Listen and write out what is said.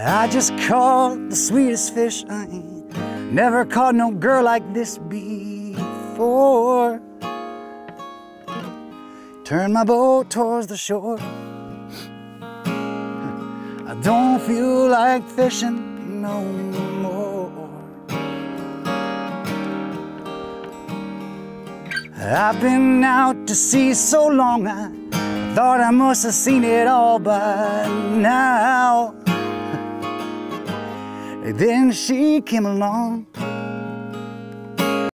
I just caught the sweetest fish. I ain't never caught no girl like this before. Turn my boat towards the shore. I don't feel like fishing no more. I've been out to sea so long, I thought I must have seen it all by now. Then she came along,